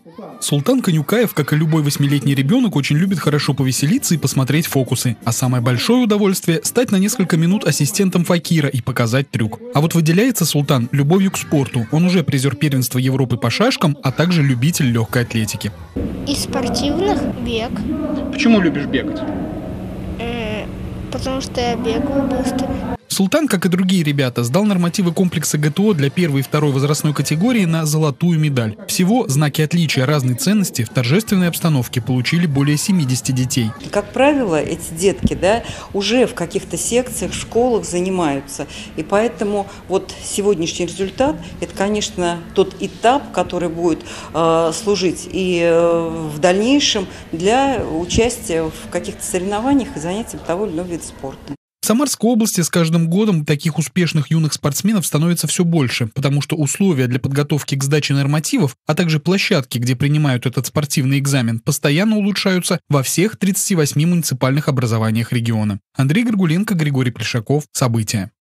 Султан Канюкаев, как и любой 8-летний ребенок, очень любит хорошо повеселиться и посмотреть фокусы. А самое большое удовольствие – стать на несколько минут ассистентом факира и показать трюк. А вот выделяется Султан любовью к спорту. Он уже призер первенства Европы по шашкам, а также любитель легкой атлетики. Из спортивных – бег. Почему любишь бегать? Потому что я бегаю быстро. Султан, как и другие ребята, сдал нормативы комплекса ГТО для первой и второй возрастной категории на золотую медаль. Всего знаки отличия разной ценности в торжественной обстановке получили более 70 детей. Как правило, эти детки, уже в каких-то секциях, школах занимаются. И поэтому вот сегодняшний результат – это, конечно, тот этап, который будет служить и в дальнейшем для участия в каких-то соревнованиях и занятий того или иного вида спорта. В Самарской области с каждым годом таких успешных юных спортсменов становится все больше, потому что условия для подготовки к сдаче нормативов, а также площадки, где принимают этот спортивный экзамен, постоянно улучшаются во всех 38 муниципальных образованиях региона. Андрей Горгуленко, Григорий Плешаков. События.